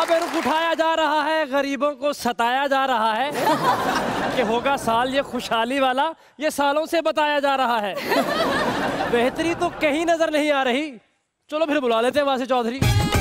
बेरुख उठाया जा रहा है, गरीबों को सताया जा रहा है कि होगा साल ये खुशहाली वाला, ये सालों से बताया जा रहा है। बेहतरी तो कहीं नजर नहीं आ रही। चलो फिर बुला लेते हैं वासे चौधरी।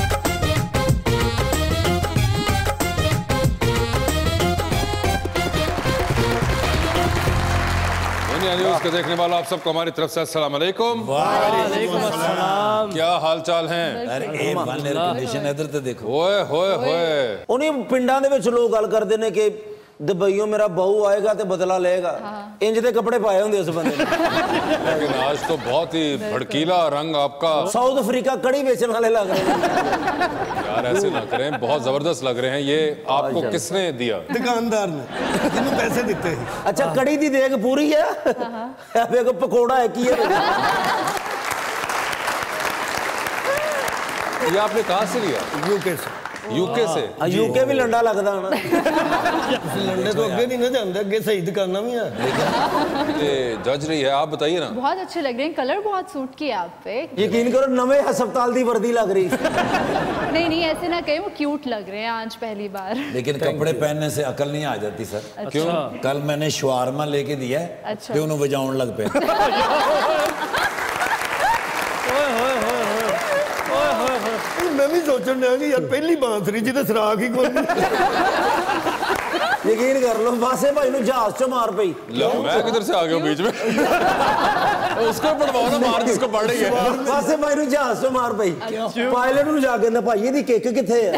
उसके देखने वालों आप सबको हमारी तरफ से अस्सलाम वालेकुम। वालेकुम अस्सलाम। क्या हाल चाल हैं? अरे ए वन एयर कंडीशन इधर तो देखो। ओए होए होए। उन्हीं पिंडां दे विच लोग गल करदे ने कि दुबईयों मेरा बहू आएगा तो बदला लेगा। इंज दे कपड़े पाए होंगे उस बंदे ने। लेकिन आज तो बहुत ही भड़कीला रंग आपका। साउथ अफ्रीका कड़ी बेचने वाले लग रहे हैं। यार ऐसे ना करें, बहुत जबरदस्त लग रहे हैं। ये आपको किसने दिया? दुकानदार ने, जिन्होंने पैसे दिते। अच्छा कड़ी दी देग पूरी है, देखो पकोड़ा है की है। ये आपने कहाँ से लिया? यूके से। यूके से? यूके भी लंडा लगता है ना। लंडे तो अगे नहीं ना जाते, अगे सही दुकाना भी है। ये जज रही है, आप बताइए ना। बहुत अच्छे लग रहे हैं, कलर बहुत सूट किया आप पे। यकीन करो नवे हस्पताल दी वर्दी लग रही। नहीं नहीं ऐसे ना कहीं, वो क्यूट लग रहे हैं आज पहली बार। लेकिन कपड़े पहनने से अकल नहीं आ जाती सर। अच्छा। क्यों? कल मैंने शवारमा लेके दिया है, अच्छा। तो उन्होंने बजाउन लग पे। मैं भी सोचन रहा कि यार पहली बांसुरी जी तो सराख ही कोई। यकीन कर लो वासे भाई नु जहाज चो मार पई। लो मैं किधर से आ गया बीच में? उसको पड़वाओ ना, मार जिसको पड़ रही है। वासे भाई नु जहाज चो मार पई। पायलट नु जाके ना भाई दी केक किथे है?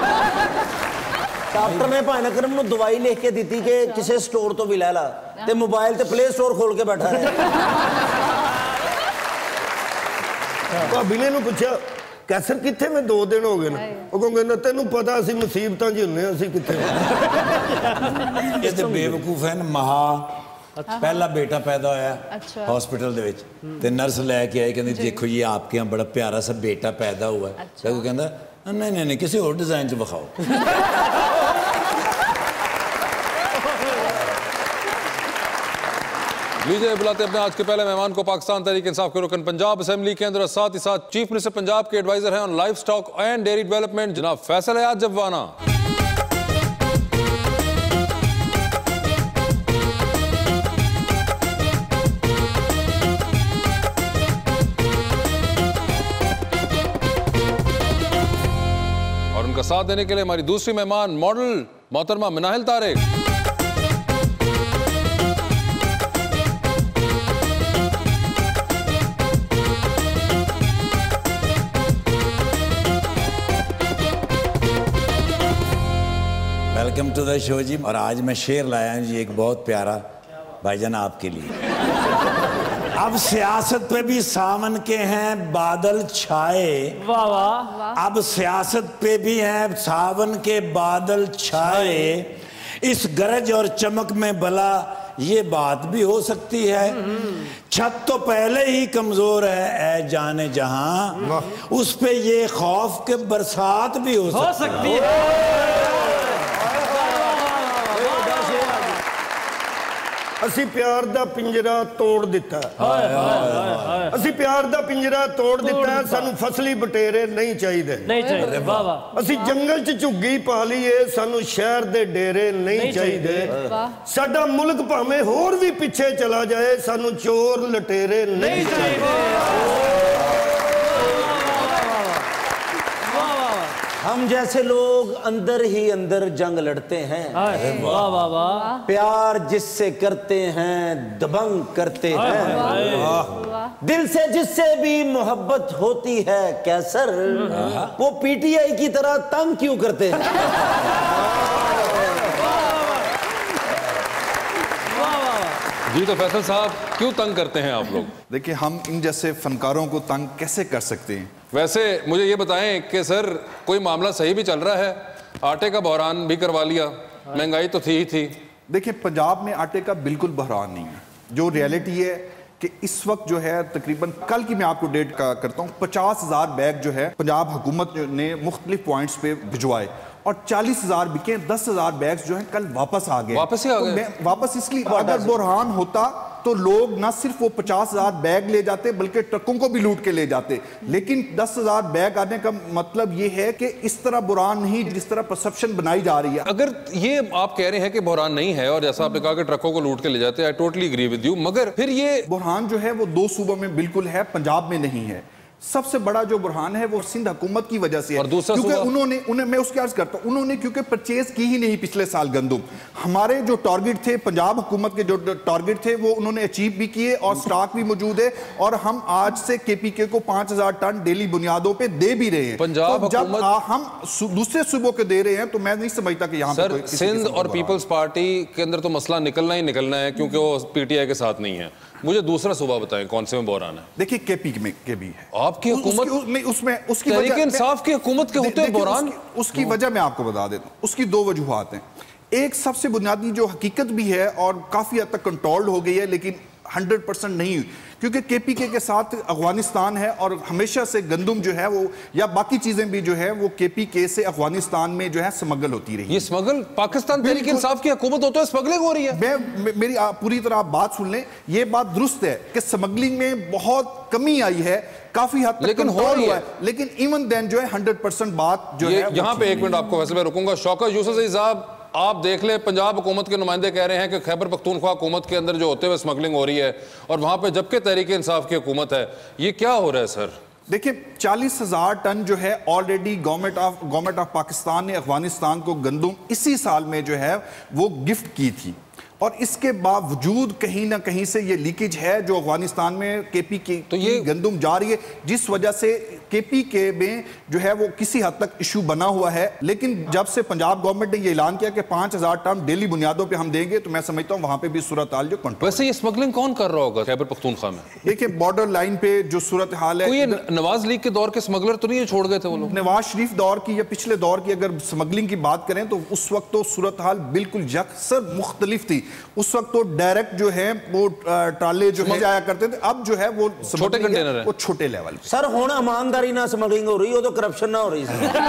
डॉक्टर ने भाई अकरम नु दवाई लिख के दी कि किसी स्टोर तो भी ले ला, ते मोबाइल ते प्ले स्टोर खोल के बैठा है। भाभी ने पूछा कैसर किथे में 2 दिन हो गए ना, वो कहंदा तेनू पता सी मुसीबतां जी हुन्ने असी किथे। ये तो बेवकूफ है ना। महा पहला बेटा पैदा होया हॉस्पिटल दे विच, ते नर्स लेके आई, कहंदी देखो ये आपके यहाँ बड़ा प्यारा सा बेटा पैदा हुआ है। तो वो कहंदा नहीं नहीं नहीं किसी और डिजाइन च दिखाओ। लीजिए बुलाते अपने आज के पहले मेहमान को, पाकिस्तान तहरीक इंसाफ के रुकन पंजाब असेंबली के अंदर, साथ ही साथ चीफ मिनिस्टर पंजाब के एडवाइजर हैं on life stock and dairy development, जनाब फैसल हयात मिनाहिल। और उनका साथ देने के लिए हमारी दूसरी मेहमान मॉडल मोहतरमा Minahil Tariq. Welcome to the show ji. और आज मैं शेर लाया हूँ जी, एक बहुत प्यारा भाईजान आपके लिए। अब सियासत पे भी सावन के हैं बादल छाए। वाह वाह। अब सियासत पे भी हैं सावन के बादल छाए। इस गरज और चमक में भला ये बात भी हो सकती है, छत तो पहले ही कमजोर है ऐ जाने जहां, उस पे ये खौफ के बरसात भी हो सकती है। असी प्यार दा पिंजरा तोड़ दिता। असी प्यार दा पिंजरा तोड़ दिता, सानू फसली बटेरे नहीं चाहिए। नहीं चाहिए। वाह वाह। असी जंगल च झुग्गी पा लीए, सानू शहर दे डेरे नहीं चाहिए। साडा मुल्क भावें होर भी पीछे चला जाए, सानू चोर लटेरे नहीं चाहिए। हम जैसे लोग अंदर ही अंदर जंग लड़ते हैं। वाह वाह वाह। प्यार जिससे करते हैं दबंग करते हैं, दिल से जिससे भी मोहब्बत होती है कैसर, वो पीटीआई की तरह तंग क्यों करते हैं? जी तो फैसल साहब क्यों तंग करते हैं आप लोग? देखिए हम इन जैसे फनकारों को तंग कैसे कर सकते हैं? वैसे मुझे ये बताएं कि सर कोई मामला सही भी चल रहा है, आटे का बहरान भी करवा लिया, महंगाई तो थी ही थी। देखिए पंजाब में आटे का बिल्कुल बहरान नहीं है। जो रियलिटी है कि इस वक्त जो है तकरीबन कल की मैं आपको डेट का करता हूँ, 50,000 बैग जो है पंजाब हुकूमत ने मुख्तलिफ पॉइंट्स पे भिजवाए और 40,000 बिके, 10,000 बैग्स जो हैं कल वापस आ गए। वापस ही आ गए? वापस इसलिए, अगर बुरहान होता तो लोग ना सिर्फ वो 50,000 बैग ले जाते बल्कि ट्रकों को भी लूट के ले जाते। लेकिन 10,000 बैग आने का मतलब ये है कि इस तरह बुरान नहीं जिस तरह परसेप्शन बनाई जा रही है। अगर ये आप कह रहे हैं कि बुरहान नहीं है और जैसा आपने कहा कि ट्रकों को लूट के ले जाते हैं, I totally agree with you, मगर फिर ये बुरहान जो है वो 2 सूबों में बिल्कुल है, पंजाब में नहीं है। सबसे बड़ा जो बुरहान है वो सिंध हुकूमत की वजह से है, और दूसरा क्योंकि उन्होंने मैं उसकी अर्ज करता हूं, उन्होंने क्योंकि परचेज की ही नहीं पिछले साल गंदुम। हमारे जो टारगेट थे, पंजाब हुकूमत के जो टारगेट थे, वो उन्होंने अचीव भी किए और स्टॉक भी मौजूद है, और हम आज से केपीके को 5,000 टन डेली बुनियादों पे दे भी रहे हैं। पंजाब तो जब हम दूसरे सूबों के दे रहे हैं तो मैं नहीं समझता कि यहाँ सर सिंध और पीपल्स पार्टी के अंदर तो मसला निकलना ही निकलना है, क्योंकि वो पीटीआई के साथ नहीं है। मुझे दूसरा सूबा बताएं कौन से में बुरहान है। देखिए केपी में के भी है, आपकी हुकूमत उसमें उसकी तहरीक इंसाफ की हुकूमत के होते हैं बुरहान। उसकी वजह मैं आपको बता देता हूं, उसकी 2 वजूहात हैं। एक सबसे बुनियादी जो हकीकत भी है और काफी हद तक कंट्रोल्ड हो गई है, लेकिन 100% नहीं हुई, क्योंकि केपीके के साथ अफगानिस्तान है और हमेशा से गंदुम जो है वो या बाकी चीजें भी जो है वो केपीके से अफगानिस्तान में जो है स्मगल होती रही। ये स्मगल पाकिस्तान तहरीक इंसाफ की हुकूमत होता है, स्मगलिंग हो रही है। मेरी पूरी तरह आप बात सुन लें, ये बात दुरुस्त है कि स्मगलिंग में बहुत कमी आई है, काफी हद तक लेकिन हो रही है, लेकिन इवन देन जो है 100% बात जो है। यहाँ पे 1 मिनट आपको वैसे मैं रुकूंगा। शौकत यूसुफ साहब, आप देख ले, पंजाब हुकूमत के नुमाइंदे कह रहे हैं कि खैबर पख्तूनख्वा हुकूमत के अंदर जो होते हुए स्मगलिंग हो रही है और वहां पे जबकि तहरीक इंसाफ की हुकूमत है, ये क्या हो रहा है सर? देखिए 40,000 टन जो है ऑलरेडी गवर्नमेंट ऑफ पाकिस्तान ने अफगानिस्तान को गंदुम इसी साल में जो है वो गिफ्ट की थी, और इसके बावजूद कहीं ना कहीं से ये लीकेज है जो अफगानिस्तान में केपीके तो ये गंदुम जा रही है, जिस वजह से केपीके में जो है वो किसी हद तक इशू बना हुआ है। लेकिन जब से पंजाब गवर्नमेंट ने ये ऐलान किया कि 5,000 टन डेली बुनियादों पे हम देंगे, तो मैं समझता हूँ वहां पे भी सूरत हाल जो कंट्रोल। वैसे ये स्मगलिंग कौन कर रहा होगा खैबर पख्तूनख्वा में? देखिए बॉर्डर लाइन पे जो सूरत हाल है, ये नवाज लीग के दौर के स्मगलर तो नहीं छोड़ गए थे वो लोग? नवाज शरीफ दौर की या पिछले दौर की अगर स्मगलिंग की बात करें तो उस वक्त तो सूरत हाल बिल्कुल यकसर मुख्तलिफ थी। उस वक्त तो डायरेक्ट जो है वो ट्राले जो है जाया करते थे, अब जो है वो छोटे कंटेनर है, वो छोटे लेवल पे। सर होना ईमानदारी ना स्मगलिंग हो रही हो तो करप्शन ना हो रही।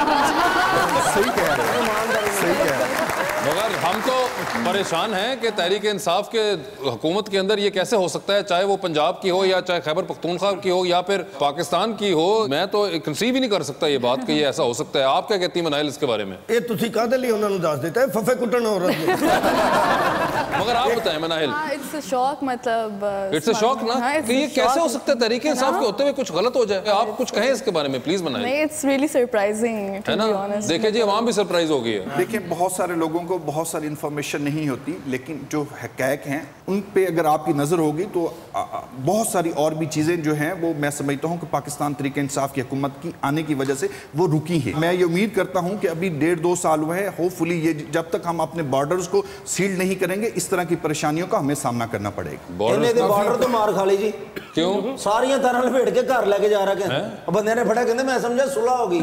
सही कह रहे हैं, सही कह रहे हैं। मगर हम तो परेशान हैं कि तहरीक इंसाफ के हुकूमत के अंदर ये कैसे हो सकता है, चाहे वो पंजाब की हो या चाहे खैबर पख्तूनख्वा की हो या फिर पाकिस्तान की हो। मैं तो कंसीव ही नहीं कर सकता ये बात कि ये ऐसा हो सकता है। आप क्या कहती हैं मनाहिल इसके बारे में? ये तुसी कादे लिए उन्होंने दस देता है फफे कुटन हो रहा है। मगर आप बताएं मनाहिल। इट्स अ शॉक, मतलब इट्स अ शॉक ना कि ये कैसे हो सकता है तहरीक इंसाफ के होते हुए कुछ गलत हो जाए। आप कुछ कहें इसके बारे में प्लीज मनाहिल। नहीं, इट्स रियली सरप्राइजिंग है ना, देखिए जी वहां भी सरप्राइज हो गई है। देखिए बहुत सारे लोगों को बहुत सारी इंफॉर्मेशन नहीं होती, लेकिन जो हक़ाइक़ हैं उन पे अगर आपकी नज़र होगी तो बहुत सारी और भी चीज़ें जो हैं वो मैं समझता हूँ कि पाकिस्तान तहरीक इंसाफ की हुकूमत की आने की वजह से वो रुकी है। मैं ये उम्मीद करता हूँ कि अभी 1.5-2 साल हुए हैं, होपफुली ये जब तक हम अपने बॉर्डर्स को सील नहीं करेंगे इस तरह की परेशानियों का हमें सामना करना पड़ेगा। बॉर्डर तो मार खा ली जी। क्यों? सारियां तारा लपेट के घर लेके जा रहे हैं, बंदे ने फटा कहते मैं समझा सुलह हो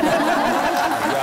गई।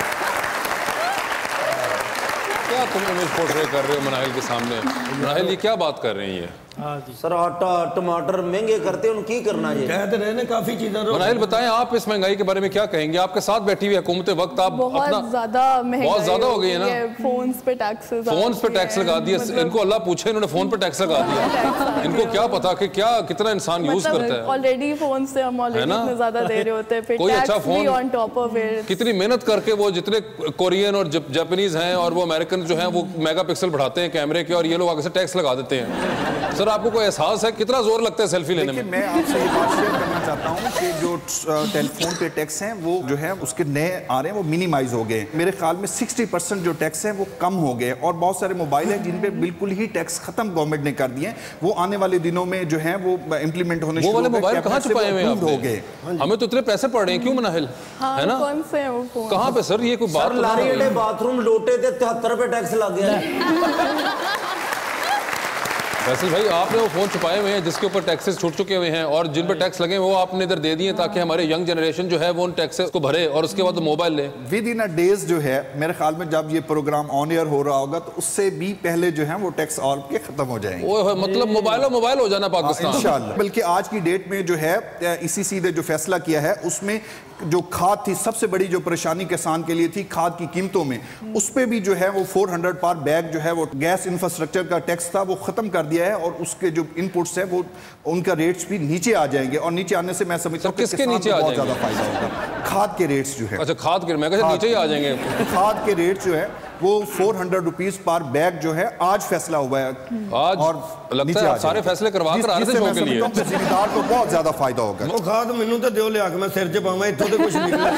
क्या तुम इमेज पोर्ट्रे कर रहे हो मनाहिल के सामने? मनाहिल ये क्या बात कर रही है? सर आटा टमाटर महंगे करते उनकी करना ये कहते रहे काफी चीजें। मनाहिल बताएं आप इस महंगाई के बारे में क्या कहेंगे? आपके साथ बैठी हुई हुकूमत वक्त आप बहुत ज्यादा हो गई है ना, फोन्स पे टैक्स लगा दिया। इनको अल्लाह पूछे इन्होंने फोन पे टैक्स लगा दिया। इनको क्या पता कि क्या कितना इंसान यूज करता है। ऑलरेडी फोन से हम ऑलरेडी इतने ज्यादा दे रहे होते हैं, फिर कोई अच्छा phone on top of it. कितनी मेहनत करके वो जितने कोरियन और जापानीज हैं और वो अमेरिकन जो हैं वो मेगापिक्सल बढ़ाते हैं कैमरे के, और ये लोग आगे से टैक्स लगा देते हैं। सर आपको कोई एहसास है कितना जोर लगता है सेल्फी लेने में? मैं आपसे ये बात शेयर करना चाहता हूँ कि जो टेलीफोन पे टैक्स हैं वो जो है उसके नए आ रहे हैं वो मिनिमाइज हो गए। मेरे ख्याल में 60% जो टैक्स हैं वो कम हो गए, और बहुत सारे मोबाइल हैं जिन पे बिल्कुल ही टैक्स खत्म गवर्नमेंट ने कर दिए। वो आने वाले दिनों में जो है वो इम्प्लीमेंट होने वो वाले मोबाइल कहाँ छुपाए हुए हो गए? हमें तो इतने पैसे पड़ रहे हैं, क्यों मनाहिल? है ना, कौन से हैं वो फोन? कहाँ पे सर? ये कोई बात लारी बाथरूम लोटे थे 73 रुपए टैक्स लग गया। फैसल भाई आपने वो फोन छुपाए हुए हैं जिसके ऊपर टैक्सेस छूट चुके हुए हैं, और जिन पर टैक्स लगे वो आपने इधर दे दिए ताकि हमारे यंग जनरेशन जो है वो उन टैक्सेस को भरे और उसके बाद मोबाइल ले। विद इन अ डेज जो है मेरे ख्याल में जब ये प्रोग्राम ऑन एयर हो रहा होगा तो उससे भी पहले जो है वो टैक्स ऑल के खत्म हो जाएंगे। वो मतलब मोबाइल हो जाना पाकिस्तान इंशाल्लाह। बल्कि आज की डेट में जो है ECC ने जो फैसला किया है उसमें जो खाद थी, सबसे बड़ी जो परेशानी किसान के लिए थी खाद की कीमतों में, उस पर भी जो है वो 400 पर बैग जो है वो गैस इंफ्रास्ट्रक्चर का टैक्स था वो ख़त्म कर दिया है, और उसके जो इनपुट्स है वो उनका रेट्स भी नीचे आ जाएंगे, और नीचे आने से मैं समझता हूँ किसके नीचे बहुत ज़्यादा फायदा होगा। खाद के रेट्स जो है, अच्छा खाद के, मैं कहता नीचे ही आ जाएंगे। खाद के रेट जो है वो 400 रुपीज पर बैग जो है आज फैसला हुआ है आज, और लगता है सारे फैसले करवा कर आ रहे थे शो के लिए। जिम्मेदार को बहुत ज्यादा फायदा होगा। वो खाद मैनू तो दियो लिया के मैं सिर च पावां, इत्थों तो कुछ निकला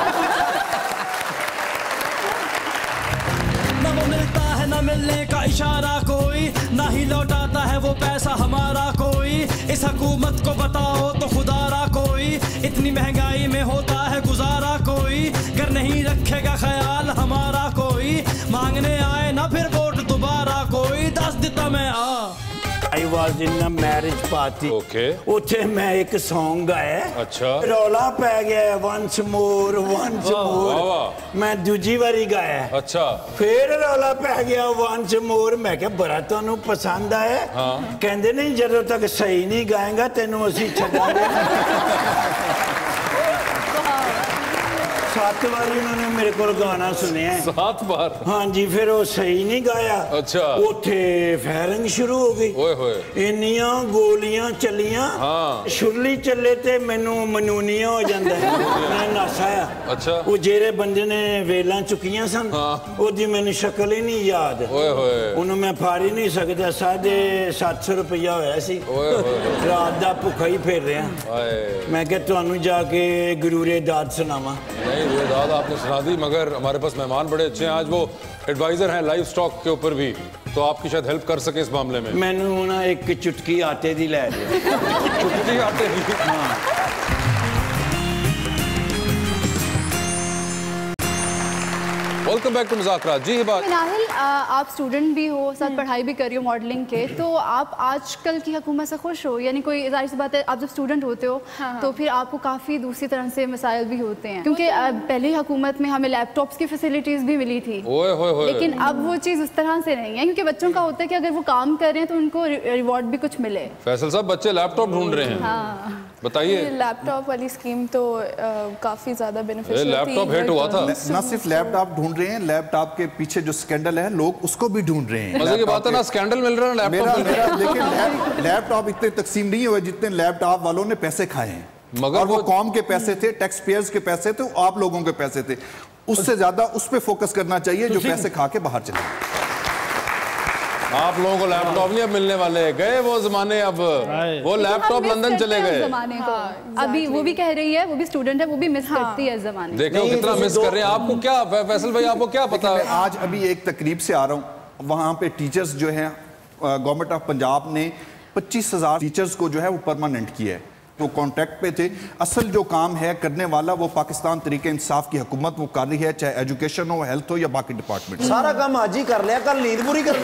ना वो मिलता है ना मिलने का इशारा कोई, ना ही लौटाता है वो पैसा हमारा कोई। इस हुकूमत को बताओ तो खुदारा कोई, इतनी महंगाई में होता है गुजारा कोई। घर नहीं रखेगा ख्याल हमारा कोई, मांगने आए ना फिर वोट दोबारा कोई। 10 देता मैं I was in a marriage party. Okay. ਉੱਥੇ मैं एक song गाया। अच्छा। रौला पै गया once more, once more। मैं दूजी बारी गाया। अच्छा। फिर रौला पै गया once more। मैं क्या बड़ा ਤੁਹਾਨੂੰ पसंद आया? हाँ। कहते नहीं ਜਦੋਂ तक सही नहीं गाएगा तेनों ਅਸੀਂ ਛੱਡਾਂਗੇ। 7 बार उन्होंने मेरे को गाना सुनिया। 7 बार? हाँ जी। फिर वो सही नहीं गाया। अच्छा। उठे फायरिंग शुरू हो गई। ओए होए। इन्नियां गोलियां चलियां। हाँ। शुरली चले ते मैनू मनूनिया हो जाता है। मैं नस आया। अच्छा। वो जेरे बंदे ने वेलां चुकियां सन। हाँ। ओदी मैनू शक्ल ही नहीं याद। ओए होए। उन्होंने मैं फाड़ ही नहीं सकता। 750 रुपया होया सी। ओए होए। रात दा भुखा ही फिर रहा। मैं क्या तुहानू जाके गुरूरे दाद सुनावा। ये दादा आपने सुना दी, मगर हमारे पास मेहमान बड़े अच्छे हैं आज, वो एडवाइजर हैं लाइव स्टॉक के ऊपर भी, तो आपकी शायद हेल्प कर सके इस मामले में। मैनू ना एक चुटकी आटे दी लै दे। चुटकी आटे दी? हाँ। वेलकम बैक टू मज़ाक़ रात। जी हिबा। मिनाहिल, आप स्टूडेंट भी हो, साथ पढ़ाई भी कर रही हो मॉडलिंग के, तो आप आजकल की हुकूमत से खुश हो? यानी कोई जाहिर सी बात है आप जब स्टूडेंट होते हो तो फिर आपको काफ़ी दूसरी तरह से मसाइल भी होते हैं, क्योंकि पहली हुकूमत में हमें लैपटॉप्स की फैसिलिटीज़ भी मिली थी। ओए होए होए। लेकिन अब वो चीज़ उस तरह से नहीं है, क्योंकि बच्चों का होता है कि अगर वो काम कर रहे हैं तो उनको रिवॉर्ड भी कुछ मिले। फैसल साहब, बच्चे लैपटॉप ढूंढ रहे हैं। हाँ। बताइए। लैपटॉप वाली स्कीम तो काफी ज्यादा बेनिफिशियल थी। लैपटॉप हिट हुआ था। ना सिर्फ लैपटॉप ढूंढ रहे हैं, लैपटॉप के पीछे जो स्कैंडल है लोग उसको भी ढूंढ रहे हैं। मजे की बात है ना, स्कैंडल मिल रहा है लैपटॉप। लेकिन लैपटॉप इतने तकसीम नहीं हुए जितने लैपटॉप वालों ने पैसे खाए हैं, मगर वो कौम के पैसे थे, टैक्स पेयर्स के पैसे थे, आप लोगों के पैसे थे। उससे ज्यादा उस पर फोकस करना चाहिए जो पैसे खा के बाहर चले। आप लोगों को लैपटॉप नहीं अब मिलने वाले, गए वो जमाने, अब वो लैपटॉप लंदन चले गए। अभी वो भी कह रही है, वो भी स्टूडेंट है, वो भी मिस करती है जमाने। देखो कितना मिस कर रहे हैं। आपको क्या फैसल भाई, आपको क्या पता? मैं आज अभी एक तकरीब से आ रहा हूँ, वहाँ पे टीचर्स जो हैं, गवर्नमेंट ऑफ पंजाब ने 25,000 टीचर्स को जो है वो परमानेंट किया है, वो कॉन्ट्रैक्ट पे थे। असल जो काम है करने वाला वो पाकिस्तान तरीके इंसाफ की हुकूमत वो कर रही है, चाहे एजुकेशन हो, हेल्थ हो या बाकी डिपार्टमेंट। सारा काम आज ही कर लिया, कल नींद पूरी कर ली।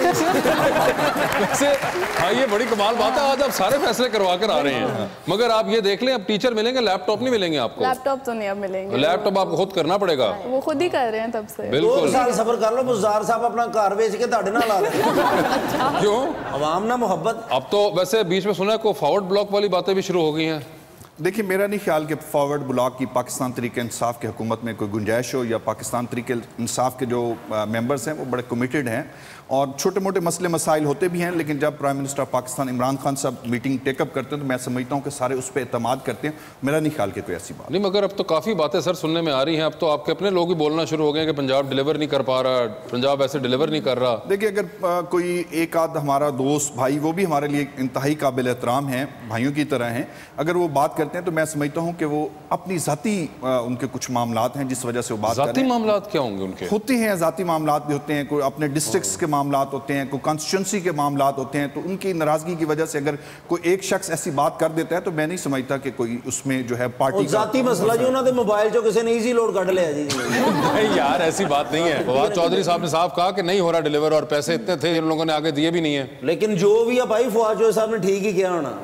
वैसे हाँ, ये बड़ी कमाल बात है, आज आप सारे फैसले करवा कर आ रहे हैं, मगर आप ये देख लें अब टीचर मिलेंगे, लैपटॉप नहीं मिलेंगे आपको। लैपटॉप तो नहीं अब मिलेंगे, लैपटॉप आपको खुद करना पड़ेगा। वो खुद ही कर रहे हैं तब से। 2 साल सब्र कर लो, बुज़दार साहब अपना कार बेच के ताड़े ना ला रहे। क्यों? अवाम ना मोहब्बत। अब तो वैसे बीच में सुना है को फॉरवर्ड ब्लॉक वाली बातें भी शुरू हो गई हैं। देखिए, मेरा नहीं ख्याल कि फॉरवर्ड ब्लॉक की पाकिस्तान तरीके इंसाफ की हुकूमत में कोई गुंजाइश हो, या पाकिस्तान तरीके इंसाफ के जो मेंबर्स हैं वो बड़े कमिटेड हैं, और छोटे मोटे मसले मसाइल होते भी हैं, लेकिन जब प्राइम मिनिस्टर पाकिस्तान इमरान खान साहब मीटिंग टेकअप करते हैं तो मैं समझता हूँ कि सारे उस पर एतमाद करते हैं। मेरा नहीं ख्याल कि कोई ऐसी बात नहीं, मगर अब तो काफ़ी बातें सर सुनने में आ रही हैं। अब तो आपके अपने लोग ही बोलना शुरू हो गए कि पंजाब डिलीवर नहीं कर पा रहा, पंजाब ऐसे डिलीवर नहीं कर रहा। देखिए, अगर कोई एक आध हमारा दोस्त भाई, वो भी हमारे लिए इंतहाई काबिल एहतराम हैं, भाइयों की तरह हैं, अगर वो बात करते हैं तो मैं समझता हूँ कि वो अपनी ज़ाती उनके कुछ मामलात हैं जिस वजह से वो बात ज़ाती मामलात क्या होंगे उनके? होते हैं, ज़ाती मामलात भी होते हैं, कोई अपने डिस्ट्रिक्ट्स के मामलात होते हैं, कॉन्स्टिट्यूंसी के मामलात होते हैं, तो उनकी नाराजगी की वजह से अगर कोई एक शख्स ऐसी बात कर देता है तो मैं नहीं समझता कि कोई उसमें जो है पार्टी जाती मसला जो उन्होंने मोबाइल जो किसी ने इजी लोड कर लिया जी। नहीं यार, ऐसी बात नहीं है। फवाद चौधरी साहब ने साफ कहा कि नहीं हो रहा डिलीवर, और पैसे इतने थे इन लोगों ने आगे दिए भी नहीं है। लेकिन जो भी है भाई, फवाद चौधरी साहब ने ठीक ही किया होना।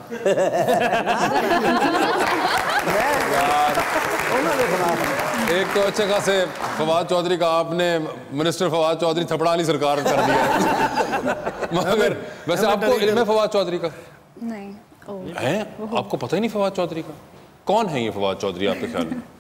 एक तो अच्छे खासे फवाद चौधरी का आपने मिनिस्टर फवाद चौधरी थपड़ा वाली सरकार कर दिया। मगर वैसे आपको इल्म है फवाद चौधरी का? नहीं है, आपको पता ही नहीं फवाद चौधरी का? कौन है ये फवाद चौधरी आपके ख्याल में?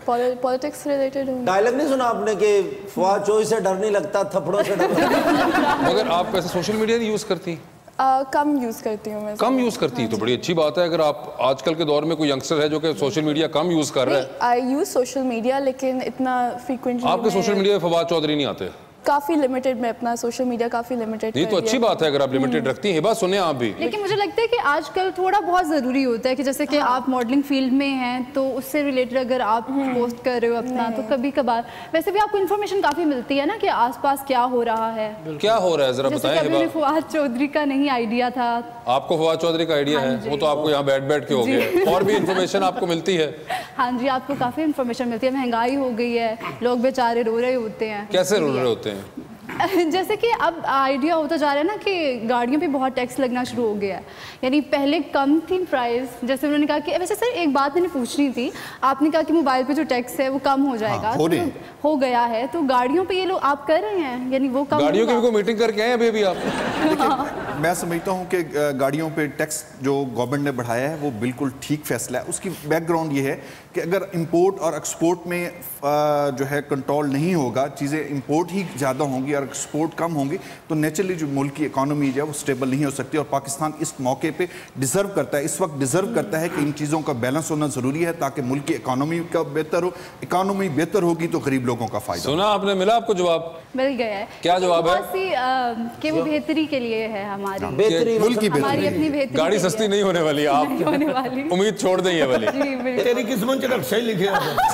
पॉलिटिक्स रिलेटेड हूँ। डायलॉग नहीं सुना आपने कि फवाद चौधरी से डर नहीं लगता, थप्पड़ों से डर लगता। मगर आप वैसे सोशल मीडिया नहीं यूज़ करती? कम यूज़ करती हूँ मैं। कम यूज़ करती है तो बड़ी अच्छी बात है। अगर आप आजकल के दौर में कोई यंगस्टर है जो कि सोशल मीडिया कम यूज़ कर रहा है। आई यूज़ सोशल मीडिया लेकिन इतना फ्रीक्वेंटली। आपके सोशल मीडिया पे फवाद चौधरी नहीं आते? काफ़ी लिमिटेड, मैं अपना सोशल मीडिया काफ़ी लिमिटेड। ये तो अच्छी बात है अगर आप लिमिटेड रखती हैं। हिबा सुने आप भी। लेकिन मुझे लगता है कि आजकल थोड़ा बहुत ज़रूरी होता है कि जैसे कि आप मॉडलिंग फील्ड में हैं तो उससे रिलेटेड अगर आप पोस्ट कर रहे हो अपना तो कभी कभार वैसे भी आपको इन्फॉर्मेशन काफ़ी मिलती है ना कि आसपास क्या हो रहा है। क्या हो रहा है जरा बताएं हिबा। फवाद चौधरी का नहीं आइडिया था। आपको फवाद चौधरी का आइडिया है? वो तो आपको यहाँ बैठ के हो गया। और भी इन्फॉर्मेशन आपको मिलती है? हाँ जी, आपको काफ़ी इन्फॉर्मेशन मिलती है। महंगाई हो गई है, लोग बेचारे रो रहे होते हैं। कैसे रो रहे होते हैं? जैसे कि अब आइडिया होता जा रहा है ना कि गाड़ियों पे बहुत टैक्स लगना शुरू हो गया है। यानी पहले कम थी प्राइस, जैसे उन्होंने कहा कि वैसे सर एक बात मैंने पूछनी थी, आपने कहा कि मोबाइल पे जो टैक्स है वो कम हो जाएगा। हाँ, हो गया है तो गाड़ियों पे ये लोग आप कर रहे हैं यानी वो कम गाड़ियों की भी मीटिंग करके आए अभी आप? मैं समझता हूँ कि गाड़ियों पे टैक्स जो गवर्नमेंट ने बढ़ाया है वो बिल्कुल ठीक फैसला है। उसकी बैकग्राउंड ये है कि अगर इंपोर्ट और एक्सपोर्ट में जो है कंट्रोल नहीं होगा, चीज़ें इंपोर्ट ही ज़्यादा होंगी और एक्सपोर्ट कम होंगी तो नेचुरली जो मुल्क की इकॉनमी जो है वो स्टेबल नहीं हो सकती। और पाकिस्तान इस मौके पे डिज़र्व करता है, इस वक्त डिज़र्व करता है कि इन चीज़ों का बैलेंस होना ज़रूरी है ताकि मुल्क की इकॉनमी का बेहतर हो। इकॉनमी बेहतर होगी तो गरीब लोगों का फ़ायदा। सुना आपने, मिला आपको जवाब? मिल गया है। क्या जवाब है? कि वो बेहतरी के लिए है हमारी, बेहतरी मुल्क की हमारी अपनी बेहतरी। गाड़ी सस्ती नहीं होने वाली, आप होने वाली उम्मीद छोड़ दें ये वाली। तेरी किस्मत च रक्षा ही लिखे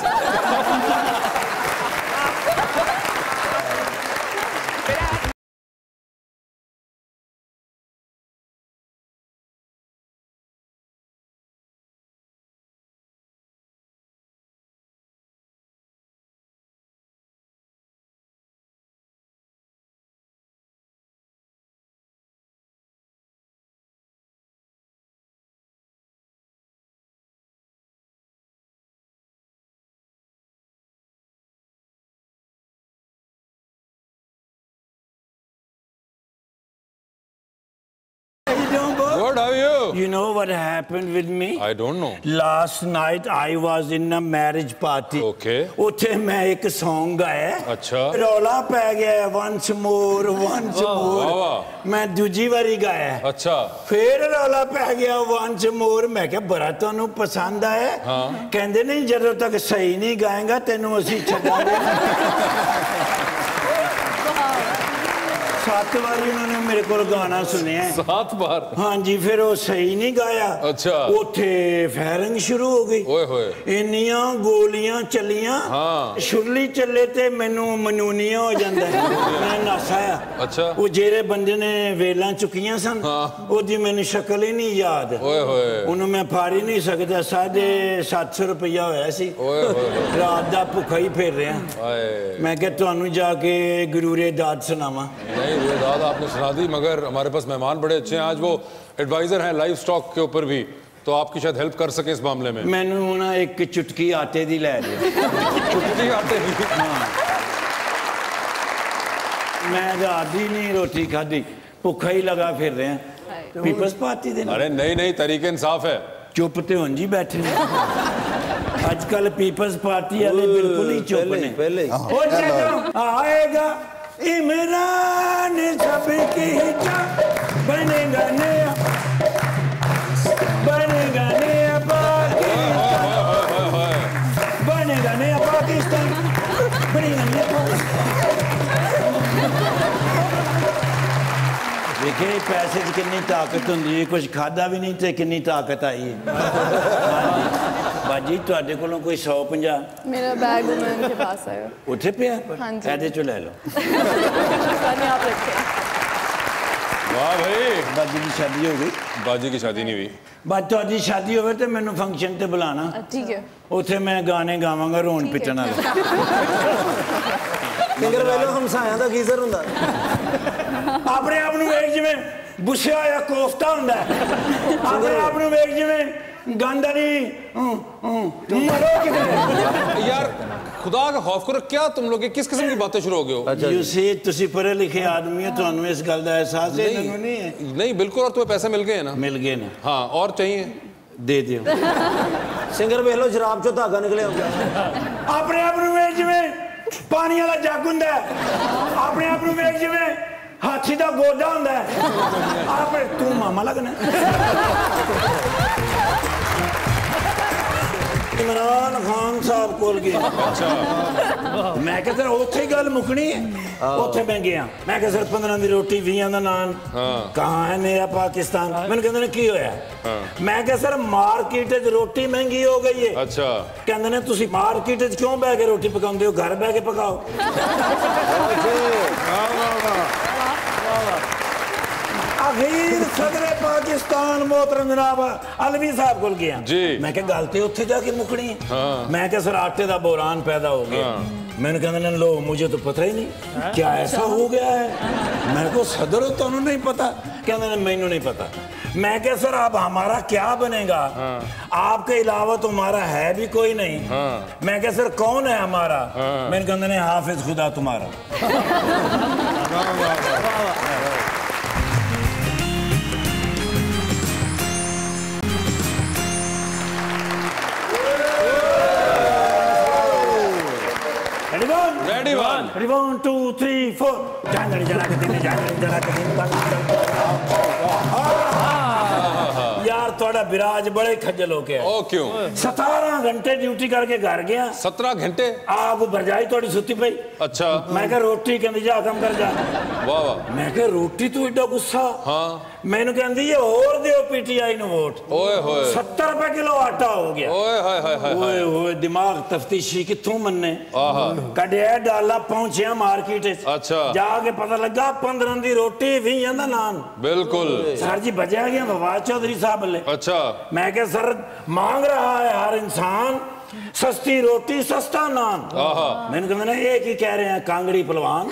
Good, how are you? You know what happened with me? I don't know. Last night I was in a marriage party. Okay. उठे मैं एक song गाया। अच्छा। रौला पै गया once more, once more। वाह। मैं दूजी बारी गाया। अच्छा। फिर रौला पै गया once more। मैं क्या बड़ा तुहानू पसंद आया? हाँ। कहंदे नहीं जदों तक सही नहीं गाएगा तेनू असीं छड्डांगे। 7 बार उन्होंने मेरे को गाना सुनिया। 7 बार? हाँ जी, फिर वो सही नहीं गाया। अच्छा। उठे फायरिंग शुरू हो गई। ओए होए। इन्नियां गोलियां चलियां। हाँ। शुरली चले ते मैनू मनूनिया हो जाता है। मैं नस आया। अच्छा। वो जेरे बंदे ने वेलां चुकियां सन। हाँ। ओदी मैनू शक्ल ही नहीं याद। ओए होए। उन्होंने मैं फाड़ ही नहीं सकता। 750 रुपया होया सी। ओए होए। रात दा भुखा ही फिर रहा। मैं क्या तुहानू जाके गुरूरे दाद सुनावा? ये दाद आपने सुना दी, मगर हमारे पास मेहमान बड़े अच्छे हैं आज, वो एडवाइजर हैं लाइव स्टॉक के ऊपर भी, तो आपकी शायद हेल्प कर सके इस मामले में। मैनू ना एक चुटकी आटे दी लै दे। चुटकी आटे दी? हाँ। मैं रात ही नहीं रोटी खाधी, भुखा ही लगा फिर रहे हैं। पीपल्स पार्टी दे। अरे नहीं, तरीके इंसाफ है। चुप ते हों जी बैठे आजकल पीपल्स पार्टी वाले बिल्कुल ही चुप ने। पहले आएगा इमरान सबकी बनेगा नया पाकिस्तान, बनेगा नया पाकिस्तान, बनेगा नया पाकिस्तान। देखिए पैसे की कितनी ताकत होंगी है, कुछ खादा भी नहीं तो कितनी ताकत आई है। बाजी तुहाडे कोलों कोई 150? मेरा बैग उनके पास है। उठे पिया? हाँ जी। ऐसे चो ले लो। आप रखें। वाह भाई। बाजी की शादी हो गई? बाजी की शादी नहीं हुई। बात तुहाडी शादी होवे तो मैनू फंक्शन ते बुलाना। ठीक है। उथे मैं गाने गावांगा रोन पिटन वाले। फिंगर वेलो हमसाया दा गीजर हुंदा। अपने आप नू वेख जिवें बुछिया होया कोफ्ता हुंदा है। अपने आप नू वेख जिवें गंदरी मरो किधर। यार खुदा का खौफ करो, क्या तुम लोग किस किस्म की बातें शुरू हो गए हो? यू सी तुसी पढ़े लिखे आदमी हो, तुहानू इस गल दा एहसास है? नहीं बिल्कुल। और तुम्हें पैसे मिल गए ना? मिल गए ना। हाँ, और चाहिए? दे दियो। सिंगर वेख लो शराब चो धागा निकले होंगे। अपने आप नूं वेख जिवें पानी वाला जग हुंदा है, अपने आप नूं वेख जिवें हाथी दा गोदा हुंदा है। आप तू मामा लगना। इमरान खान साहब कोल गया। मैं क्या सर उत्थे गल मुकनी है। उत्थे मैं गया, मैं क्या सर 15 दी रोटी 20 दा नान। कहाँ है मेरा पाकिस्तान? मैंने कहते की होया? मैं क्या सर मार्केट च रोटी महंगी हो गई है। अच्छा कहते ने तुसी मार्केट च क्यों बह के रोटी पकाउंदे हो, घर बह के पकाओ। अखीर सदर पाकिस्तान मोहतरम जनाब अलवी साहब को गया जी। मैं क्या गल तो उत्थे जाके मुकनी है। मैं क्या सर आटे का बोरान पैदा हो गया। मैंने कहते लो मुझे तो पता ही नहीं क्या ऐसा हो गया है। मैं को सदर हो तो नहीं पता? कहते मैनू नहीं पता। मैं क्या सर अब हमारा क्या बनेगा? आपके अलावा तो हमारा है भी कोई नहीं। मैं क्या सर कौन है हमारा? मैंने कहते हाफिज खुदा तुम्हारा। Ready one. Ready 1 2 3 4 jangan यार थोड़ा विराज बड़े खज्जल हो गया। ओ क्यों? 17 घंटे ड्यूटी करके घर गया। 17 घंटे? आप भरजाई थोड़ी सुती पई। अच्छा मैं कहा रोटी कहती जा कम कर जा। वाह वाह। मैं कहा रोटी तू एडा गुस्सा? हाँ मैनू कहती है और दियो पीटीआई नु वोट। ओए होए 70 रुपए किलो आटा हो गया। ओए हाय हाय हाय ओए होए दिमाग तफ्तीशी कित्थों मन्ने। कढ़िया डाला पहुंचे मार्केट। अच्छा जाके पता लगा 15 दी रोटी 20 दा नान। बिल्कुल सर जी बजा गया फवाद चौधरी साहब ले। अच्छा मैं क्या सर मांग रहा है हर इंसान सस्ती रोटी सस्ता नान। मैंने कहा ना एक ही कह रहे हैं कांगड़ी पहलवान।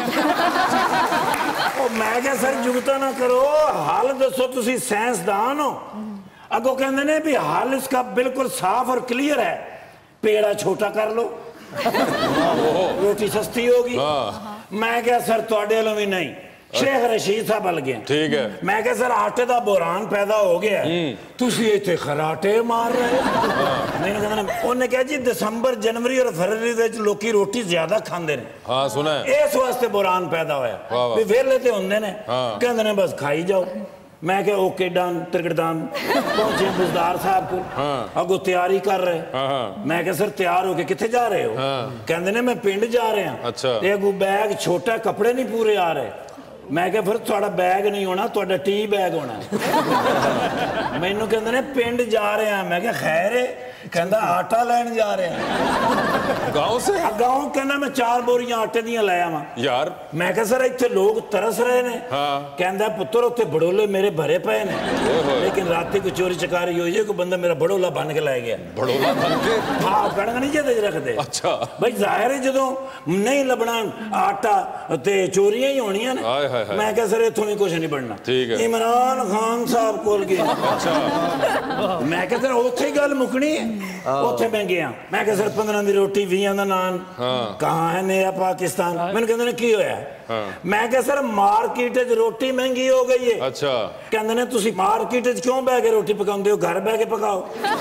मैं क्या सर जुगता ना करो हाल दसो तुसी साइंसदान हो। अगो कहते ने भी हाल इसका बिल्कुल साफ और क्लियर है, पेड़ा छोटा कर लो रोटी सस्ती होगी। मैं क्या सर थोड़े वालों भी नहीं शेख रशीद साहब बल गया। ठीक है मैं क्या सर आटे का बोरान पैदा हो गया तुसी इत्थे खराटे मार रहे हो। मैंने कहना उन्हें कहा जी दिसंबर जनवरी और फरवरी दे लोकी रोटी ज्यादा खांदे ने। हाँ सुना है इस वास्ते बोरान पैदा होया भी वेले ते हुंदे ने कहंदे ने बस खाई जाओ। मैं क्या ओके डन तिरकड़दान पहुंचे बुजदार साहब को। अगो तैयारी कर रहे। मैं क्या सर तैयार होके किथे जा रहे हो? कहंदे ने मैं पिंड जा रहे हैं। अच्छा अगो बैग छोटा कपड़े नहीं पूरे आ रहे। मैं क्या फिर थोड़ा बैग नहीं होना थोड़ा टी बैग होना। मैनू कहंदे ने पिंड जा रहे हैं। मैं क्या खैर है? कहंदा आटा लैन जा रहे हैं गांव से। गांव कहना मैं 4 बोरियां आटे दियां ले आवां यार। मैं क्या सर इत्थे लोग तरस रहे ने। कहंदा पुत्तर उत्थे बड़ोले मेरे भरे पे ने लेकिन राती को चोरी चकारी होई है कोई बंदा मेरा बड़ोला बन के ले गया। बड़ोला बन के? हां कणक नहीं जेदे रखदे। अच्छा भाई जाहिर है जदों नहीं लबना आटा ते चोरियां ही होणियां ने। मैं क्या सर इत्थों भी कुछ नहीं बनना। इमरान खान साहब कोल गया। अच्छा मैं क्या सर उत्थे ही गल मुकनी है। उत्थे मैं गया, मैं क्या सर 15 दी रोटी 20 दा नान। कहाँ है मेरा पाकिस्तान? मैंने कहते ने की होया? मैं क्या सर मार्केट च रोटी महंगी हो गई है। अच्छा कहते ने तुसी मार्केट च क्यों बह के रोटी पकाउंदे हो, घर बह के पकाओ।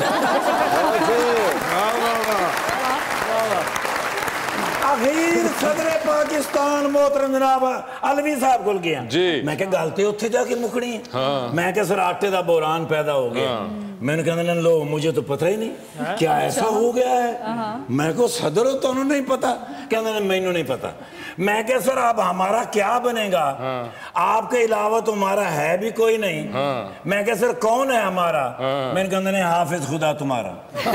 अखीर सदर पाकिस्तान मोहतरम जनाब अलवी साहब को गया जी। मैं क्या गल तो उत्थे जाके मुकनी है। मैं क्या सर आटे का बोरान पैदा हो गया। मैंने कहते लो मुझे तो पता ही नहीं क्या ऐसा हो गया है। मैं को सदर हो तो नहीं पता? कहते मैनू नहीं पता। मैं क्या सर अब हमारा क्या बनेगा? आपके अलावा तो हमारा है भी कोई नहीं। मैं क्या सर कौन है हमारा? मैंने कहते हाफिज खुदा तुम्हारा।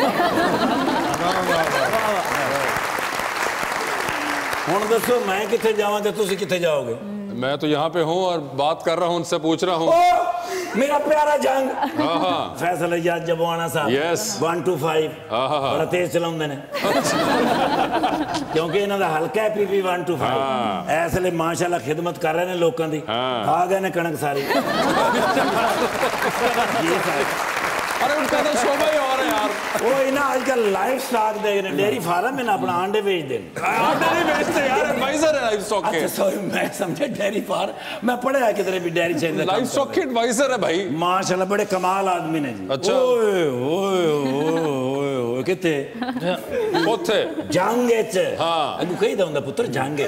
हुण दसो मैं किथे जावां ते तुसी किथे जाओगे? मैं तो यहाँ पे हूँ और बात कर रहा हूँ उनसे पूछ रहा हूँ। मेरा प्यारा जंग फैसल हयात जबवाना साहब। यस 1 2 5 बड़ा तेज चलाउंदे ने क्योंकि इन्हां दा हल्का है पीपी 1 2 5 इसलिए माशाल्लाह खिदमत कर रहे ने लोकां दी। खा गए ने कणक सारी। अरे उनका तो शोभा ही और है यार। वो ना आजकल लाइफ स्टॉक देख रहे, डेयरी फार्म में ना अपना अंडे बेच दें। अंडे नहीं बेचते यार, एडवाइजर है लाइफ स्टॉक के। अच्छा सॉरी, मैं समझे डेयरी फार्म। मैं पढ़ा है किधरे भी डेयरी चेन का। लाइफ स्टॉक के एडवाइजर है भाई। माशाल्लाह बड़े कमाल आदमी ने जी। अच्छा। ओए ओए ओए ओए किथे ओथे जांगे च। हाँ अगू कही दा हुंदा पुत्र जांगे।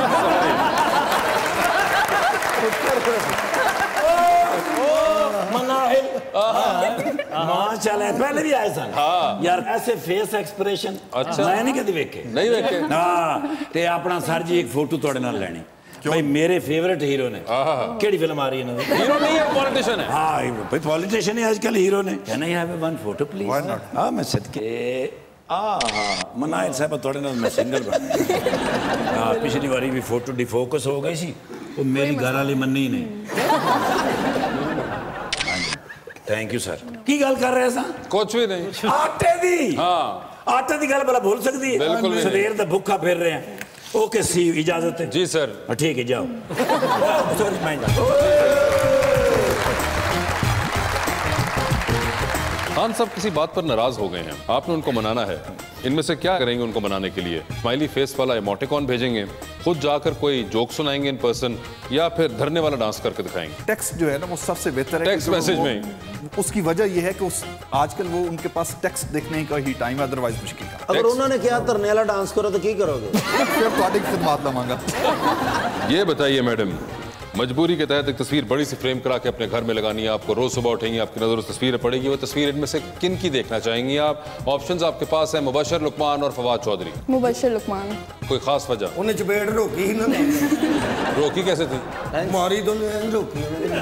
मनाहिल माशाल्लाह पहले भी आए सन। हाँ यार ऐसे फेस एक्सप्रेशन अच्छा मैं नहीं कभी वेखे। नहीं वेखे। हाँ ते अपना सर जी एक फोटो थोड़े नाल लेनी भाई, मेरे फेवरेट हीरो ने। केड़ी फिल्म आ रही है ना? हीरो नहीं है, पॉलिटिशियन है। हाँ भाई पॉलिटिशियन है आजकल, हीरो ने। Can I have one photo please? हाँ मैं सदके मनाहिल साहब थोड़े नाल मैं सिंगल बना। हाँ पिछली बारी भी फोटो डिफोकस हो गई सी, वो मेरी घर वाली मन्नी नहीं। Thank you sir. की गल कर रहे सा? कुछ भी नहीं। आटे दी? हाँ आटे दी गल भला भूल सकती है? बिल्कुल भी सवेर दा भूखा फिर रहे हैं। ओके सी इजाजत है जी सर। ठीक है जाओ। सॉरी मैं खान साहब किसी बात पर नाराज हो गए हैं, आपने उनको मनाना है। इनमें से क्या करेंगे उनको मनाने के लिए? स्माइली फेस वाला इमोटिकॉन भेजेंगे, खुद जाकर कोई जोक सुनाएंगे इन पर्सन, या फिर धरने वाला डांस करके दिखाएंगे? टेक्स्ट जो है ना वो सबसे बेहतर है। टेक्स्ट मैसेज में उसकी वजह यह है कि आजकल वो उनके पास टेक्स्ट देखने का ही टाइम है, अदरवाइज मुश्किल का। अगर उन्होंने क्या धरने वाला डांस करो तो की करोगे? फिर ਤੁਹਾਡੀ खिदमत लवांगा। ये बताइए मैडम, मजबूरी के तहत एक तस्वीर बड़ी सी फ्रेम करा के अपने घर में लगानी है आपको, रोज सुबह उठेंगी आपकी नजर उस तस्वीर पड़ेगी, वो तस्वीर इनमें से किन की देखना चाहेंगी आप? ऑप्शंस आपके पास है, मुबशर लुकमान और फवाद चौधरी। मुबशर लुकमान। कोई खास वजह? उन्हें चपेट रोकी ना। रोकी कैसे थी? मारी तो नहीं रोकी।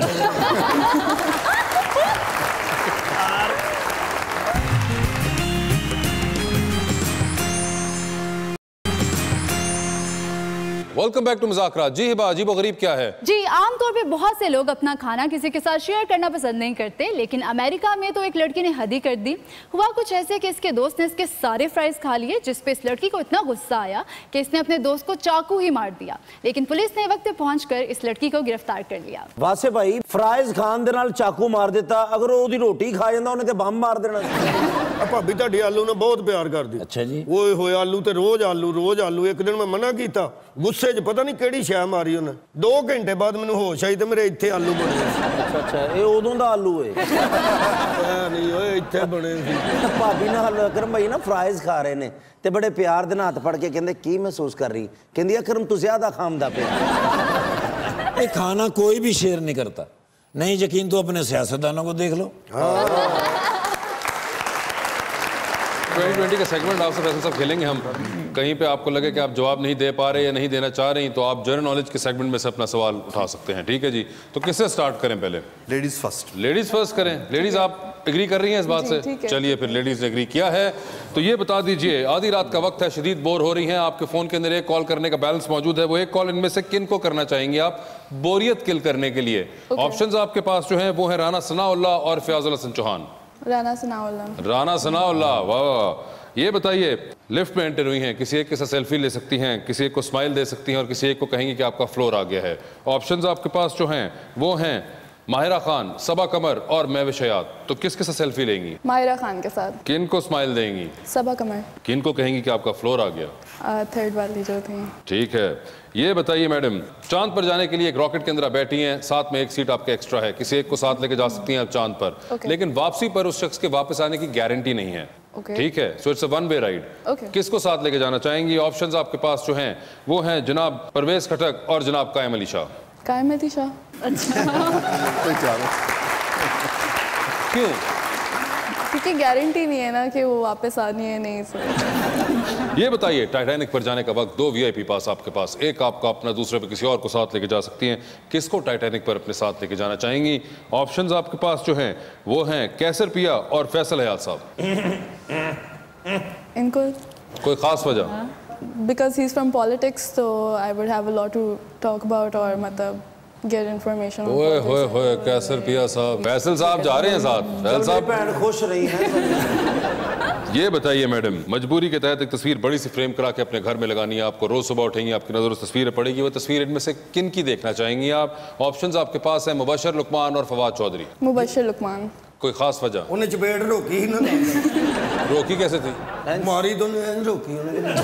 वेलकम बैक टू मज़ाक़ रात। जी हिबा, अजीब व गरीब क्या है? जी आमतौर पे बहुत से लोग अपना खाना किसी के साथ शेयर करना पसंद नहीं करते, लेकिन अमेरिका में तो एक लड़की ने हद ही कर दी। हुआ कुछ ऐसे कि इसके दोस्त ने इसके सारे फ्राइज खा लिए, जिस पे इस लड़की को इतना गुस्सा आया कि इसने अपने दोस्त को चाकू ही मार दिया। लेकिन पुलिस ने वक्त पे पहुंचकर इस लड़की को गिरफ्तार कर लिया। वासे भाई फ्राइज खान दे नाल चाकू मार देता, अगर ओदी रोटी खा जांदा उन्हें ते बम मार देना। भाभी ਤੁਹਾਡੀ आलू ने बहुत प्यार कर दी। अच्छा जी। ओए होए आलू ते रोज आलू। एक दिन मैं मना किया, गुस्से च पता नहीं केड़ी शै मारी उन्हें। 2 घंटे बाद मैंने होश आई ते मेरे इत्थे आलू बने। अच्छा अच्छा, ये उदों दा आलू है? नहीं ओए इत्थे बने सी। भाभी नाल अकरम भाई ना फ्राइज खा रहे ने ते बड़े प्यार दे हाथ फड़ के कहंदे की महसूस कर रही? कहंदी अकरम तू ज्यादा खामदा पे। ये खाना कोई भी शेयर नहीं करता। नहीं यकीन तो अपने सियासतदानों को देख लो। 2020 का सेगमेंट आपसे फैसल साहब खेलेंगे हम। कहीं पे आपको लगे कि आप जवाब नहीं दे पा रहे या नहीं देना चाह रही, तो आप जनरल नॉलेज के सेगमेंट में से अपना सवाल उठा सकते हैं। ठीक है जी, तो किससे स्टार्ट करें? पहले लेडीज फर्स्ट। लेडीज फर्स्ट करें। लेडीज आप एग्री कर रही हैं इस बात से? चलिए फिर लेडीज ने एग्री किया है, तो ये बता दीजिए, आधी रात का वक्त है, शदीद बोर हो रही हैं, आपके फोन के अंदर एक कॉल करने का बैलेंस मौजूद है, वो एक कॉल इनमें से किन को करना चाहेंगे आप बोरियत किल करने के लिए? ऑप्शंस आपके पास जो है वो है राना सनाउल्लाह और फयाजुल हसन चौहान। राना सनाउल्लाह। राना सनाउल्लाह, वाह वाह। ये बताइए, लिफ्ट में एंटर हुई हैं, किसी एक के साथ सेल्फी ले सकती हैं, किसी एक को स्माइल दे सकती हैं और किसी एक को कहेंगी कि आपका फ्लोर आ गया है। ऑप्शंस आपके पास जो हैं वो हैं माहिरा खान, सबा कमर और महविश हयात। तो किसके साथ सेल्फी लेंगी? माहिरा खान के साथ। किन को स्माइल देंगी? सबा कमर। किन को कहेंगी कि आपका फ्लोर आ गया? थर्ड वाली जो थी। ठीक है, ये बताइए मैडम, चांद पर जाने के लिए एक रॉकेट के अंदर बैठी हैं, साथ में एक सीट आपके एक्स्ट्रा है, किसी एक को साथ लेके जा सकती हैं आप चांद पर, लेकिन वापसी पर उस शख्स के वापस आने की गारंटी नहीं है। ठीक है, so it's a one way ride. किसको साथ लेके जाना चाहेंगी? ऑप्शंस आपके पास जो हैं वो हैं जनाब परवेज खटक और जनाब कायम अली शाह। कायम अली शाह। क्यों? क्योंकि गारंटी नहीं है ना कि वो वापस आनी है नहीं से। ये बताइए, टाइटैनिक पर जाने का वक्त 2 VIP पास आपके पास, एक आपका अपना, दूसरे पे किसी और को साथ लेके जा सकती हैं। किसको टाइटैनिक पर अपने साथ लेके जाना चाहेंगी? ऑप्शंस आपके पास जो हैं वो हैं कैसर पिया और फैसल हयात साहब। इनको कोई खास वजह? Because he is from politics, तो I would have a lot to talk about और मतलब गेट इन्फॉर्मेशन। ओए होए होए, कैसर पिया साहब, फैसल साहब जा रहे हैं साथ। फैसल साहब खुश रही है। ये बताइए मैडम, मजबूरी के तहत एक तस्वीर बड़ी सी फ्रेम करा के अपने घर में लगानी है आपको, रोज सुबह उठेंगी आपकी नजर उस तस्वीर पड़ेगी, वो तस्वीर इनमें से किन की देखना चाहेंगी आप? ऑप्शंस आपके पास है मुबशर लुकमान और फवाद चौधरी। मुबशर लुकमान। कोई खास वजह? उन्हें चपेट रोकी ही ना। रोकी कैसे थी? मारी तो नहीं रोकी उन्हें।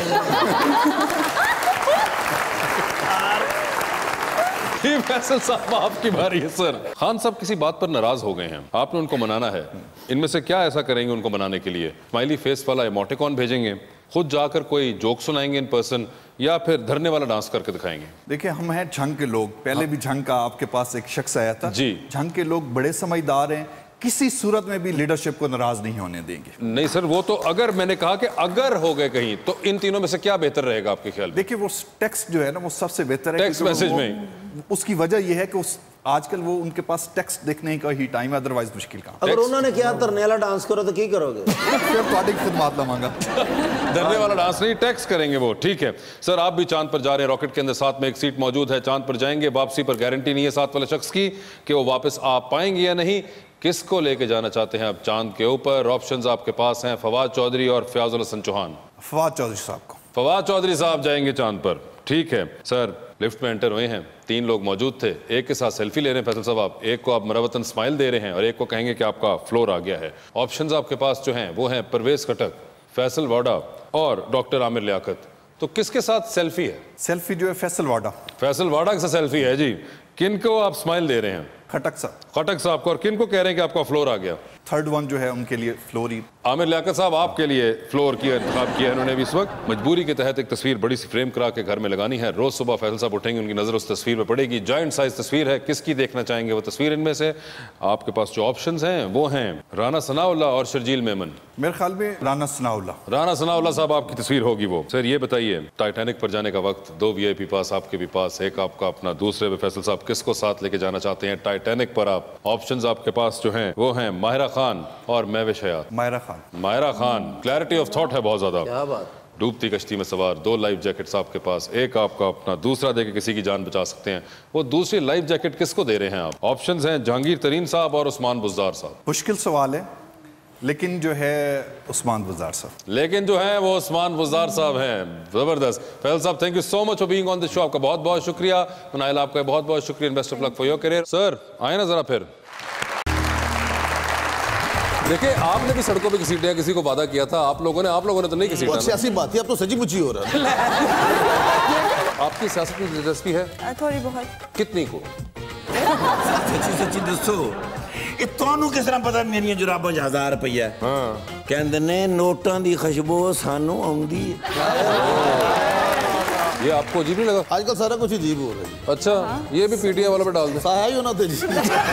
फैसल साहब आपकी बारी है सर। खान साहब किसी बात पर नाराज हो गए हैं, आपने उनको मनाना है। इनमें से क्या ऐसा करेंगे उनको मनाने के लिए? स्माइली फेस वाला इमोटिकॉन भेजेंगे, खुद जाकर कोई जोक सुनाएंगे इन पर्सन, या फिर धरने वाला डांस करके दिखाएंगे? देखिए, हम हैं झंग के लोग। पहले भी झंग का आपके पास एक शख्स आया था जी। झंग के लोग बड़े समझदार हैं, किसी सूरत में भी लीडरशिप को नाराज नहीं होने देंगे। नहीं सर, वो तो अगर मैंने कहा कि अगर हो गए कहीं, तो इन तीनों में से क्या बेहतर रहेगा आपके ख्याल में? देखिए, वो टेक्स्ट जो है ना वो सबसे बेहतर है। टेक्स्ट मैसेज में उसकी वजह यह है कि आजकल वो उनके पास टेक्स्ट देखने का ही टाइम है, अदरवाइज मुश्किल काम। अगर उन्होंने क्या धरने वाला डांस करो तो क्या करोगे? फिर पार्टी की खिदमत लवांगा। धरने वाला डांस नहीं, टेक्स्ट करेंगे वो। ठीक है सर, आप भी चांद पर जा रहे हैं, रॉकेट के अंदर साथ में एक सीट मौजूद है, चांद पर जाएंगे, वापसी पर गारंटी नहीं है साथ वाले शख्स की कि वो वापस आ पाएंगे या नहीं। किसको लेके जाना चाहते हैं आप चांद के ऊपर? ऑप्शंस आपके पास हैं, फवाद चौधरी और फयाजुल हसन चौहान। फवाद चौधरी साहब को। फवाद चौधरी साहब जाएंगे चांद पर। ठीक है सर, लिफ्ट में एंटर हुए हैं, 3 लोग मौजूद थे, एक के साथ सेल्फी ले रहे हैं फैसल साहब आप, एक को आप मरवतन स्माइल दे रहे हैं और एक को कहेंगे कि आपका फ्लोर आ गया है। ऑप्शंस आपके पास जो हैं वो हैं परवेज खटक, फैसल वाडा और डॉक्टर आमिर लियाकत। तो किसके साथ सेल्फी है? सेल्फी जो है फैसल वाडा। फैसल वाडा के साथ सेल्फी है जी। किन को आप स्माइल दे रहे हैं? खटक साहब। खटक साहब को। और किन को कह रहे हैं कि आपका फ्लोर आ गया? थर्ड वन जो है उनके लिए फ्लोर ही। आमिर लियाकत साहब आपके लिए फ्लोर की इंतखाब किया है इन्होंने भी। इस वक्त मजबूरी के तहत एक तस्वीर बड़ी सी फ्रेम करा के घर में लगानी है। रोज सुबह फैसल साहब उठेंगे, उनकी नजर उस तस्वीर पर पड़ेगी। जॉइंट साइज तस्वीर है, किसकी देखना चाहेंगे वो तस्वीर? इनमें से आपके पास जो ऑप्शंस हैं वो हैं राना सनाउल्लाह और शर्जील मेमन। मेरे ख्याल में राना सनाउल्लाह। राना सनाउल्लाह साहब आपकी तस्वीर होगी वो। सर ये बताइए, टाइटैनिक पर जाने का वक्त, 2 VIP पास आपके भी पास, एक आपका अपना, दूसरे पे फैसल साहब, किसको साथ लेके जाना चाहते हैं टाइटैनिक पर आप? ऑप्शंस आपके पास जो हैं वो हैं माहिरा खान और Mahvish Hayat. Mahira Khan. Mahira Khan, clarity of thought है बहुत ज्यादा। क्या बात। डूबती कश्ती में सवार, 2 लाइफ जैकेट्स आपके पास, एक आपका अपना, दूसरा देके किसी की जान बचा सकते हैं। वो दूसरी लाइफ जैकेट किसको दे रहे हैं आप? ऑप्शंस हैं जहांगीर तरीन साहब और उस्मान बुज़दार साहब। मुश्किल सवाल है, लेकिन जो है उस्मान बुज़दार साहब। लेकिन जो है वो उस्मान बुज़दार साहब हैं। जबरदस्त। फैसल साहब, thank you so much for being on this show. आपका बहुत बहुत शुक्रिया। मिनाहिल आपका बहुत बहुत शुक्रिया। Best of luck for your career. Sir आए ना जरा फिर। देखिए, आपने भी सड़कों पे घसीटा, किसी को वादा किया था, आप लोगों ने तो नहीं घसीटा। सियासी बात है, अब तो सची मुची हो रहा है। आपकी सियासत में दिलचस्पी है? थोड़ी बहुत। कितनी को? सच्ची दसो, ये ਤੁਹਾਨੂੰ किस तरह पता मेरी जुराबां 1000 रुपया? हाँ। कहते ने नोटां दी खुशबू सानू आउंदी है। ये आपको अजीब नहीं लगा? आजकल सारा कुछ अजीब हो रहा है। अच्छा, ये भी PTI वाला पे डाल दे। साया ही होना तेजी।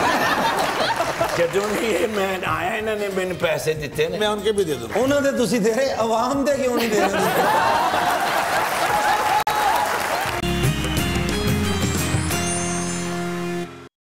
ਜਦੋਂ ਇਹ ਮੈਂ ਆਇਆ ਇਹਨਾਂ ਨੇ ਮੈਨੂੰ ਪੈਸੇ ਦਿੱਤੇ ਨੇ, मैं उनके भी दे दूंगा। उन्होंने तुसी दे रहे, आवाम दे क्यों नहीं दे रहे?